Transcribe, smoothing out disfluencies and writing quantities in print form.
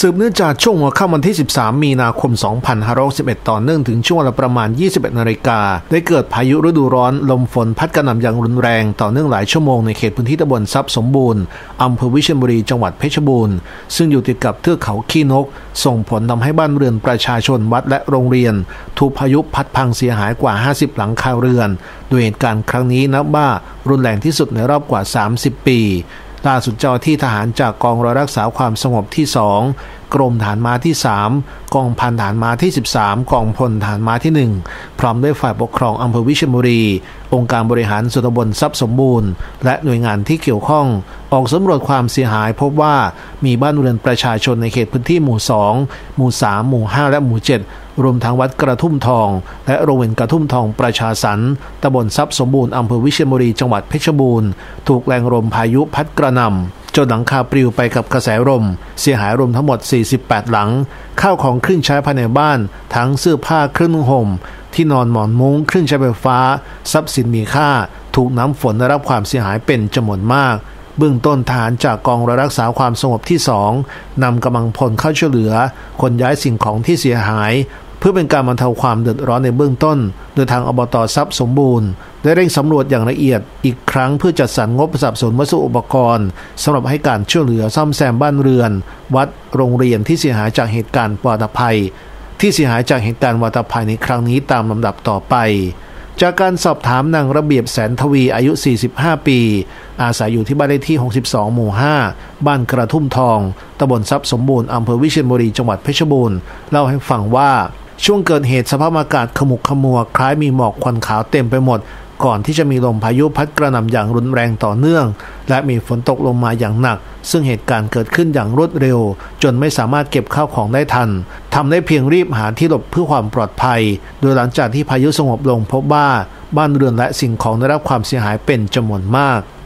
สืบเนื่องจากช่วงหัวค่ำวันที่ 13 มีนาคม 2561 ต่อเนื่องถึงช่วงเวลาประมาณ 21 นาฬิกาได้เกิดพายุฤดูร้อนลมฝนพัดกระหน่ำอย่างรุนแรงต่อเนื่องหลายชั่วโมงในเขตพื้นที่ตำบลทรัพย์สมบูรณ์อำเภอวิเชียรบุรีจังหวัดเพชรบูรณ์ซึ่งอยู่ติดกับเทือกเขาขี้นกส่งผลทำให้บ้านเรือนประชาชนวัดและโรงเรียนถูกพายุพัดพังเสียหายกว่า 50 หลังคาเรือนโดยเหตุการณ์ครั้งนี้นับว่ารุนแรงที่สุดในรอบกว่า 30 ปีล่าสุดเจ้าหน้าที่ทหารจากกองร้อยรักษาความสงบที่ 2 กรมฐานม้าที่ 3 กองพันฐานม้าที่ 13 กองพลฐานม้าที่ 1 พร้อมด้วยฝ่ายปกครองอำเภอวิเชียรบุรีองค์การบริหารส่วนตำบลทรัพย์สมบูรณ์และหน่วยงานที่เกี่ยวข้องออกสำรวจความเสียหายพบว่ามีบ้านเรือนประชาชนในเขตพื้นที่หมู่ 2 หมู่ 3 หมู่ 5 และหมู่ 7 รวมทั้งวัดกระทุ่มทองและโรงเรียนกระทุ่มทองประชาสรรค์ตำบลทรัพย์สมบูรณ์อำเภอวิเชียรบุรีจังหวัดเพชรบูรณ์ถูกแรงลมพายุพัดกระหน่ำจนหลังคาปลิวไปกับกระแสลมเสียหายรวมทั้งหมด 48 หลังข้าวของเครื่องใช้ภายในบ้านทั้งเสื้อผ้าเครื่องนุ่งห่มที่นอนหมอนมุ้งเครื่องใช้ไฟฟ้าทรัพย์สินมีค่าถูกน้ำฝนได้รับความเสียหายเป็นจำนวนมากเบื้องต้นทหารจากกองร้อยรักษาความสงบที่ 2 นำกำลังพลเข้าช่วยเหลือขนย้ายสิ่งของที่เสียหายเพื่อเป็นการบรรเทาความเดือดร้อนในเบื้องต้นโดยทางอบต.ทรัพย์สมบูรณ์ได้เร่งสำรวจอย่างละเอียดอีกครั้งเพื่อจัดสรรงบสนับสนุนวัสดุอุปกรณ์สำหรับให้การช่วยเหลือซ่อมแซมบ้านเรือนวัดโรงเรียนที่เสียหายจากเหตุการณ์วาตภัยในครั้งนี้ตามลำดับต่อไปจากการสอบถามนางระเบียบแสนทวีอายุ 45 ปีอาศัยอยู่ที่บ้านเลขที่ 62 หมู่ 5 บ้านกระทุ่มทองตำบลทรัพย์สมบูรณ์อำเภอวิเชียรบุรีจังหวัดเพชรบูรณ์เล่าให้ฟังว่าช่วงเกิดเหตุสภาพอากาศขมุกขมัวคล้ายมีหมอกควันขาวเต็มไปหมดก่อนที่จะมีลมพายุพัดกระหน่ำอย่างรุนแรงต่อเนื่องและมีฝนตกลงมาอย่างหนักซึ่งเหตุการณ์เกิดขึ้นอย่างรวดเร็วจนไม่สามารถเก็บข้าวของได้ทันทำได้เพียงรีบหาที่หลบเพื่อความปลอดภัยโดยหลังจากที่พายุสงบลงพบว่าบ้านเรือนและสิ่งของได้รับความเสียหายเป็นจำนวนมาก